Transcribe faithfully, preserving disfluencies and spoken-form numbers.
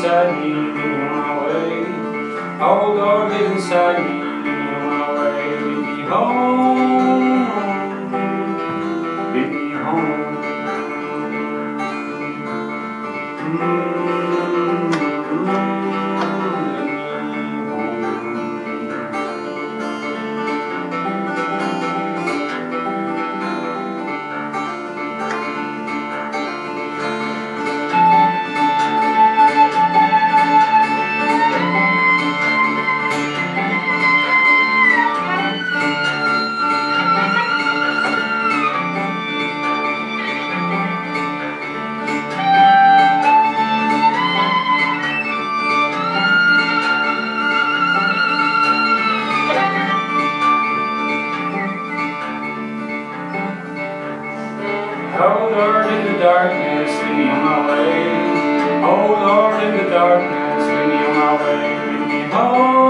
inside me, lead me on my way. Oh Lord, live inside me, lead me on my way. Lead me home, lead me home. Mm-hmm. Oh Lord, in the darkness, lead me on my way. Oh Lord, in the darkness, lead me on my way. Lead me home.